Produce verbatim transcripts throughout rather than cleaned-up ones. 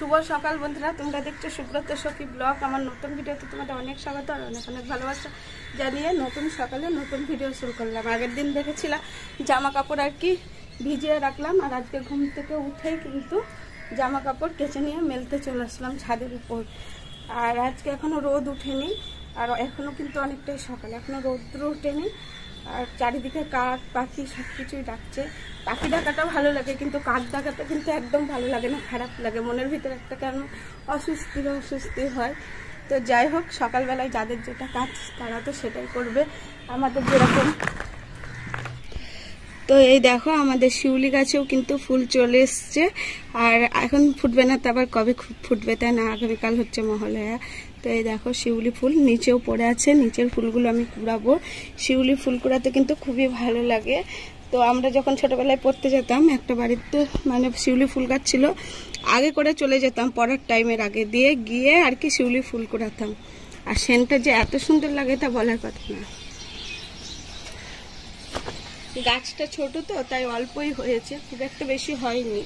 শুভ সকাল বন্ধুরা, তোমরা দেখছো সুব্রত সখী ব্লগ। আমার নতুন ভিডিওতে তোমাদের অনেক স্বাগত আর অনেক অনেক ভালোবাসা জানিয়ে নতুন সকালে নতুন ভিডিও শুরু করলাম। আগের দিন দেখেছিলাম জামা কাপড় আর কি ভিজিয়ে রাখলাম, আর আজকে ঘুম থেকে উঠেই কিন্তু জামা কাপড় কেচে নিয়ে মেলতে চলে আসলাম ছাদের উপর। আর আজকে এখনও রোদ উঠেনি, আর এখনও কিন্তু অনেকটাই সকাল, এখনও রৌদ্র উঠেনি। আর চারিদিকে কাক পাখি সব কিছুই ডাকছে। পাখি ডাকাটা ভালো লাগে, কিন্তু কাক ডাকাটা কিন্তু একদম ভালো লাগে না, খারাপ লাগে। মনের ভিতরে একটা কেন অস্বস্তি অস্বস্তি হয়। তো যাই হোক, সকালবেলায় যাদের যেটা কাজ তারা তো সেটাই করবে, আমাদের যেরকম। তো এই দেখো আমাদের শিউলি গাছেও কিন্তু ফুল চলে এসছে, আর এখন ফুটবে না তো আবার কবে ফুটবে তাই না, আগামীকাল হচ্ছে মহালয়া। তো এই দেখো শিউলি ফুল নিচেও পড়ে আছে, নিচের ফুলগুলো আমি কুড়াবো। শিউলি ফুল কুড়াতে কিন্তু খুবই ভালো লাগে। তো আমরা যখন ছোটবেলায় পড়তে যেতাম, একটা বাড়িতে মানে শিউলি ফুল গাছ ছিল, আগে করে চলে যেতাম পরের টাইমের আগে দিয়ে গিয়ে আর কি শিউলি ফুল কুড়াতাম। আর সেন্টটা যে এত সুন্দর লাগে তা বলার কথা না। গাছটা ছোট তো তাই অল্পই হয়েছে, খুব একটা বেশি হয়নি।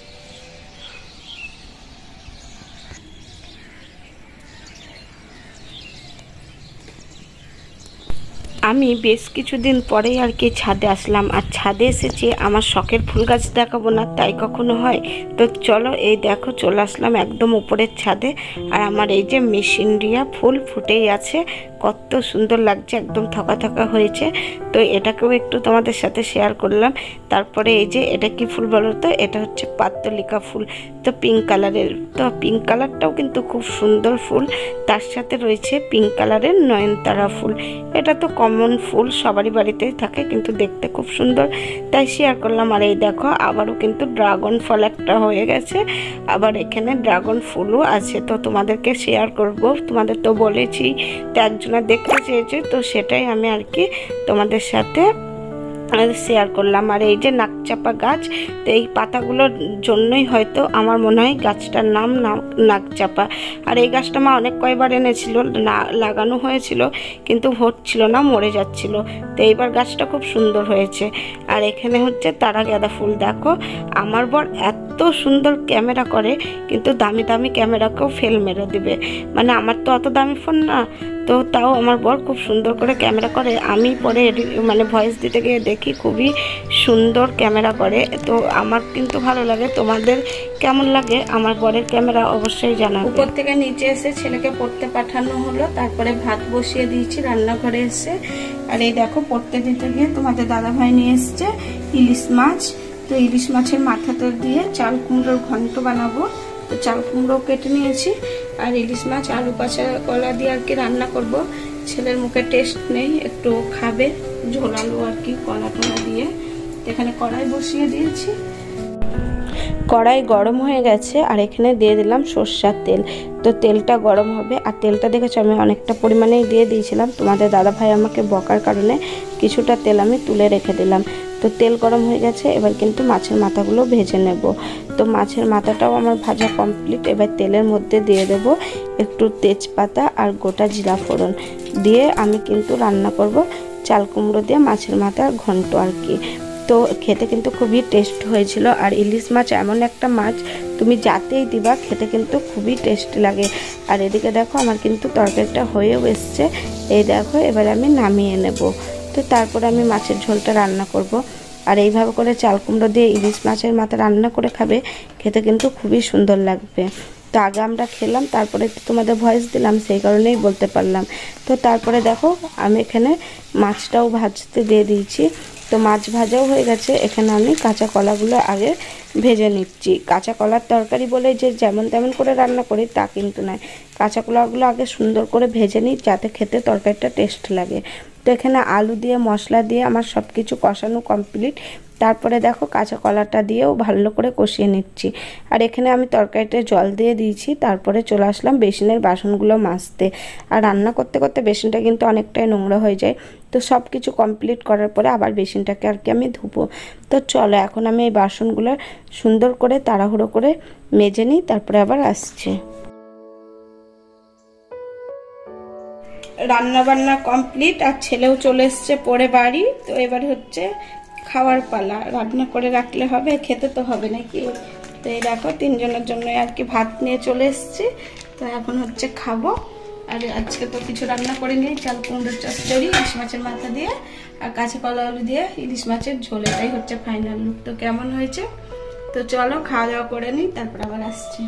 আমি বেশ কিছুদিন পরেই আর কি ছাদে আসলাম, আর ছাদে এসেছি আমার শখের ফুল গাছ দেখাবো না তাই কখনো হয়। তো চলো এই দেখো চলে আসলাম একদম উপরের ছাদে, আর আমার এই যে মেশিনরিয়া ফুল ফুটেই আছে, কত সুন্দর লাগছে, একদম থকা থকা হয়েছে। তো এটাকেও একটু তোমাদের সাথে শেয়ার করলাম। তারপরে এই যে এটা কি ফুল বলো তো, এটা হচ্ছে পাত্তলিকা ফুল, তো পিঙ্ক কালারের। তো পিঙ্ক কালারটাও কিন্তু খুব সুন্দর ফুল, তার সাথে রয়েছে পিঙ্ক কালারের নয়নতারা ফুল। এটা তো কমন ফুল, সবারই বাড়িতেই থাকে, কিন্তু দেখতে খুব সুন্দর তাই শেয়ার করলাম। আর এই দেখো আবারও কিন্তু ড্রাগন ফল একটা হয়ে গেছে, আবার এখানে ড্রাগন ফুলও আছে, তো তোমাদেরকে শেয়ার করব। তোমাদের তো বলেছি, তো একজনা দেখতে চেয়েছে, তো সেটাই আমি আর কি তোমাদের সাথে শেয়ার করলাম। আর এই যে নাকচাপা গাছ, তো এই পাতাগুলোর জন্যই হয়তো আমার মনে হয় গাছটার নাম নাকচাপা। আর এই গাছটা মা অনেক কয়বার এনেছিল, না লাগানো হয়েছিল কিন্তু হচ্ছিল না, মরে যাচ্ছিল। তো এইবার গাছটা খুব সুন্দর হয়েছে। আর এখানে হচ্ছে তারা গাঁদা ফুল। দেখো আমার বর এত সুন্দর ক্যামেরা করে, কিন্তু দামি দামি ক্যামেরাকেও ফেল মেরে দিবে। মানে আমার তো অত দামি ফোন না, তো তাও আমার বর খুব সুন্দর করে ক্যামেরা করে। আমি পরে মানে ভয়েস দিতে গিয়ে দেখি খুবই সুন্দর ক্যামেরা করে, তো আমার কিন্তু ভালো লাগে। তোমাদের কেমন লাগে আমার বরের ক্যামেরা অবশ্যই জানাবে। উপর থেকে নিচে এসে ছেলেকে পড়তে পাঠানো হলো, তারপরে ভাত বসিয়ে দিয়েছি রান্নাঘরে এসে। আর এই দেখো পড়তে দিতে গিয়ে তোমাদের দাদাভাই নিয়ে এসছে ইলিশ মাছ। তো ইলিশ মাছের মাথাটা দিয়ে চাল কুমড়োর ঘন্ট বানাবো, তো চাল কুমড়ো কেটে নিয়েছি। আর ইলিশ মাছ আলু কাঁচা কলা দিয়ে আর কি রান্না করব। ছেলের মুখে টেস্ট নেই, একটু খাবে ঝোল আলু আর কি কলা টলা দিয়ে। এখানে কড়াই বসিয়ে দিয়েছি, কড়াই গরম হয়ে গেছে, আর এখানে দিয়ে দিলাম সর্ষের তেল। তো তেলটা গরম হবে, আর তেলটা দেখেছো আমি অনেকটা পরিমাণেই দিয়ে দিয়েছিলাম, তোমাদের দাদাভাই আমাকে বকার কারণে কিছুটা তেল আমি তুলে রেখে দিলাম। তো তেল গরম হয়ে গেছে, এবার কিন্তু মাছের মাথাগুলো ভেজে নেব। তো মাছের মাথাটাও আমার ভাজা কমপ্লিট। এবার তেলের মধ্যে দিয়ে দেব একটু তেজপাতা আর গোটা জিরা ফোড়ন দিয়ে আমি কিন্তু রান্না করব চাল কুমড়ো দিয়ে মাছের মাথার ঘন্ট আর কি। তো খেতে কিন্তু খুবই টেস্ট হয়েছিল। আর ইলিশ মাছ এমন একটা মাছ তুমি যাতেই দিবা খেতে কিন্তু খুবই টেস্ট লাগে। আর এদিকে দেখো আমার কিন্তু তরকারিটা হয়েও এসছে, এই দেখো এবার আমি নামিয়ে নেব। তো তারপরে আমি মাছের ঝোলটা রান্না করব। আর এইভাবে করে চাল কুমড়ো দিয়ে ইলিশ মাছের মাথা রান্না করে খাবে, খেতে কিন্তু খুবই সুন্দর লাগবে। তো আগে আমরা খেলাম, তারপরে তোমাদের ভয়েস দিলাম, সেই কারণেই বলতে পারলাম। তো তারপরে দেখো আমি এখানে মাছটাও ভাজতে দিয়ে দিয়েছি। তো মাছ ভাজাও হয়ে গেছে, এখানে আমি কাঁচা কলাগুলো আগে ভেজে নিচ্ছি। কাঁচা কলার তরকারি বলে যে যেমন তেমন করে রান্না করি তা কিন্তু নয়, কাঁচা কলাগুলো আগে সুন্দর করে ভেজে নিই যাতে খেতে তরকারিটা টেস্ট লাগে। তো এখানে আলু দিয়ে মশলা দিয়ে আমার সব কিছু কষানো কমপ্লিট। তারপরে দেখো কাঁচা কলাটা দিয়েও ভালো করে কষিয়ে নিচ্ছি। আর এখানে আমি তরকারিতে জল দিয়ে দিয়েছি, তারপরে চলে আসলাম বেসিনের বাসনগুলো মাজতে। আর রান্না করতে করতে বেসিনটা কিন্তু অনেকটাই নোংরা হয়ে যায়, তো সব কিছু কমপ্লিট করার পরে আবার বেসিনটাকে আর কি আমি ধুবো। তো চলো এখন আমি এই বাসনগুলো সুন্দর করে তাড়াহুড়ো করে মেজে নিই, তারপরে আবার আসছি। রান্না বান্না কমপ্লিট, আর ছেলেও চলে এসছে পরে বাড়ি। তো এবার হচ্ছে খাওয়ার পালা, রান্না করে রাখলে হবে, খেতে তো হবে নাকি। তো এই দেখো তিনজনের জন্য আর কি ভাত নিয়ে চলে এসেছি। তো এখন হচ্ছে খাবো। আর আজকে তো কিছু রান্না করিনি, চাল কুমড়োর চচ্চড়ি ইলিশ মাছের মাথা দিয়ে আর কাঁচা কলা আলু দিয়ে ইলিশ মাছের ঝোল, এটাই হচ্ছে ফাইনাল লুক। তো কেমন হয়েছে তো চলো খাওয়া দাওয়া করে নিই, তারপর আবার আসছি।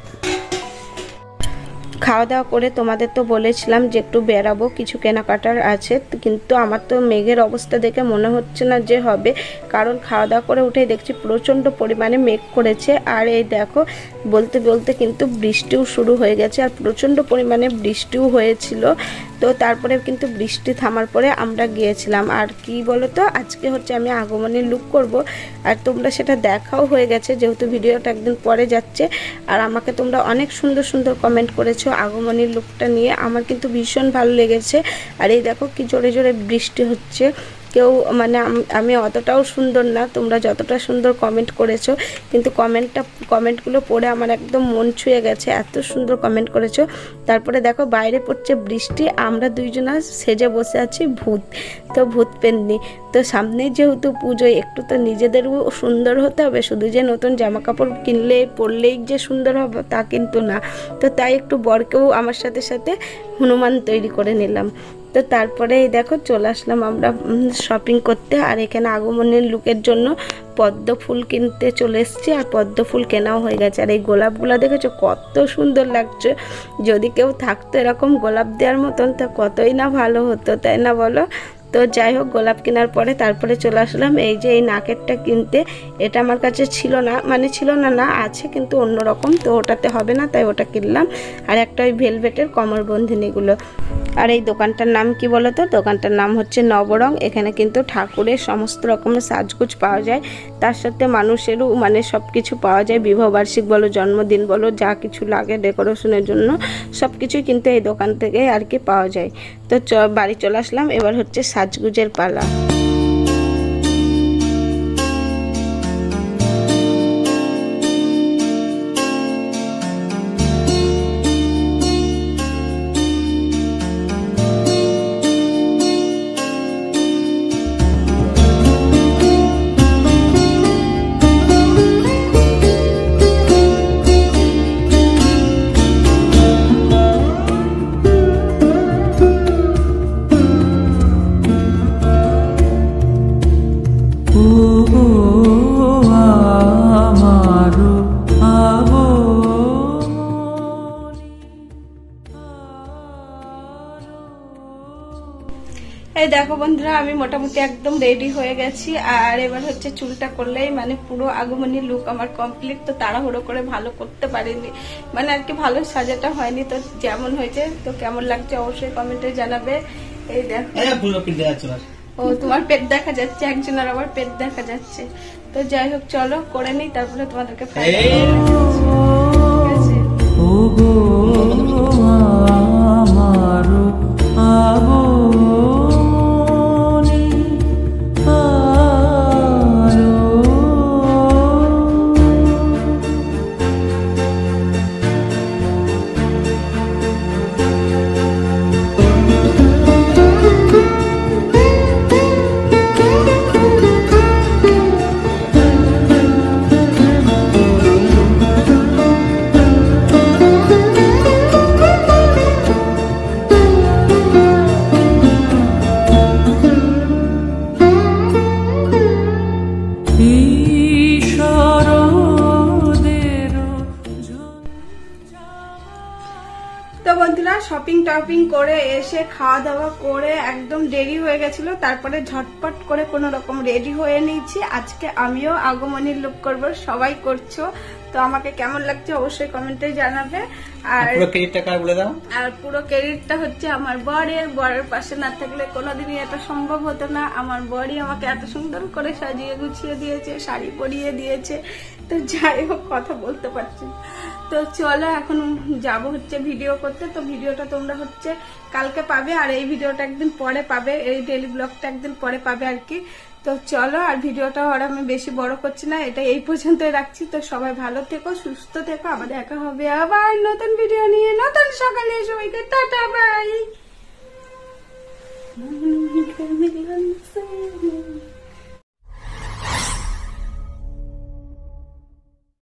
খাওয়া দাওয়া করে তোমাদের তো বলেছিলাম যে একটু বেরাবো, কিছু কেনাকাটার আছে, কিন্তু আমার তো মেঘের অবস্থা দেখে মনে হচ্ছে না যে হবে, কারণ খাওয়া দাওয়া করে উঠেই দেখছি প্রচণ্ড পরিমাণে মেঘ করেছে। আর এই দেখো বলতে বলতে কিন্তু বৃষ্টিও শুরু হয়ে গেছে, আর প্রচণ্ড পরিমাণে বৃষ্টিও হয়েছিল। তো তারপরে কিন্তু বৃষ্টি থামার পরে আমরা গিয়েছিলাম। আর কি বলো তো, আজকে হচ্ছে আমি আগমনের লুক করব, আর তোমরা সেটা দেখাও হয়ে গেছে যেহেতু ভিডিওটা একদিন পরে যাচ্ছে। আর আমাকে তোমরা অনেক সুন্দর সুন্দর কমেন্ট করেছো আগমনের লুকটা নিয়ে, আমার কিন্তু ভীষণ ভালো লেগেছে। আর এই দেখো কি জোরে জোরে বৃষ্টি হচ্ছে, কেউ মানে আমি অতটাও সুন্দর না, তোমরা যতটা সুন্দর কমেন্ট করেছো, কিন্তু কমেন্টটা কমেন্টগুলো পড়ে আমার একদম মন ছুঁয়ে গেছে, এত সুন্দর কমেন্ট করেছো। তারপরে দেখো বাইরে পড়ছে বৃষ্টি, আমরা দুইজনা সেজে বসে আছি ভূত, তো ভূত পেন্নি। তো সামনেই যেহেতু পুজো, একটু তো নিজেদেরও সুন্দর হতে হবে, শুধু যে নতুন জামা কাপড় কিনলে পরলেই যে সুন্দর হবে তা কিন্তু না। তো তাই একটু বরকেও আমার সাথে সাথে হনুমান তৈরি করে নিলাম। তো তারপরে দেখো চলে আসলাম আমরা শপিং করতে, আর এখানে আগমনের লুকের জন্য পদ্ম ফুল কিনতে চলে এসেছি, আর পদ্ম ফুল কেনাও হয়ে গেছে। আর এই গোলাপগুলো দেখেছো কত সুন্দর লাগছে, যদি কেউ থাকতো এরকম গোলাপ দেওয়ার মতন তা কতই না ভালো হতো, তাই না বলো। তো যাই হোক গোলাপ কেনার পরে তারপরে চলে আসলাম এই যে এই নাকেরটা কিনতে। এটা আমার কাছে ছিল না, মানে ছিল না না আছে কিন্তু অন্যরকম, তো ওটাতে হবে না তাই ওটা কিনলাম। আর একটা ওই ভেলভেটের কমরবন্ধিনীগুলো। আর এই দোকানটার নাম কি বলো তো, দোকানটার নাম হচ্ছে নবরং। এখানে কিন্তু ঠাকুরের সমস্ত রকমের সাজগোজ পাওয়া যায়, তার সাথে মানুষেরও মানে সব কিছু পাওয়া যায়, বিবাহবার্ষিক বলো জন্মদিন বলো যা কিছু লাগে ডেকোরেশনের জন্য সব কিছুই কিন্তু এই দোকান থেকে আর কি পাওয়া যায়। তো চ বাড়ি চলে আসলাম, এবার হচ্ছে সাজগুজের পালা। এই দেখো বন্ধুরা আমি মোটামুটি একদম রেডি হয়ে গেছি, আর এবার হচ্ছে চুলটা করলেই মানে পুরো আগমনী লুক আমার কমপ্লিট। তো তাড়াহুড়ো করে ভালো করতে পারিনি, মানে আর কি ভালো সাজাটা হয়নি, তো যেমন হয়েছে তো কেমন লাগছে অবশ্যই কমেন্টে জানাবে। এই দেখো ও তোমার পেট দেখা যাচ্ছে, একজনের আবার পেট দেখা যাচ্ছে। তো যাই হোক চলো করে নিই, তারপরে তোমাদেরকে শপিং টপিং করে এসে খাওয়া দাওয়া করে একদম দেরি হয়ে গেছিল, তারপরে ঝটপট করে কোনো রকম রেডি হয়ে নিয়েছি। আজকে আমিও আগমনীর লুক করব, সবাই করছো, তো আমাকে কেমন লাগছে অবশ্যই কমেন্টে জানাবে। আর পুরো ক্রেডিটটা কার বলে দাও। আর পুরো ক্রেডিটটা হচ্ছে আমার বরের, বরের পাশে না থাকলে কোনোদিনই এটা সম্ভব হতো না। আমার বরই আমাকে এত সুন্দর করে সাজিয়ে গুছিয়ে দিয়েছে, শাড়ি পরিয়ে দিয়েছে। তো যাই হোক কথা বলতে পারছি। তো চলো এখন যাব হচ্ছে ভিডিও করতে। তো ভিডিওটা তোমরা হচ্ছে কালকে পাবে, আর এই ভিডিওটা একদিন পরে পাবে, এই ডেইলি ব্লগটা একদিন পরে পাবে আর কি। তো চলো, আর ভিডিওটা আর আমি বেশি বড় করছি না, এটা এই পর্যন্তই রাখছি। তো সবাই ভালো থেকো, সুস্থ থেকো, আবার দেখা হবে আবার নতুন ভিডিও নিয়ে নতুন সকালে। সবাইকে টাটা বাই।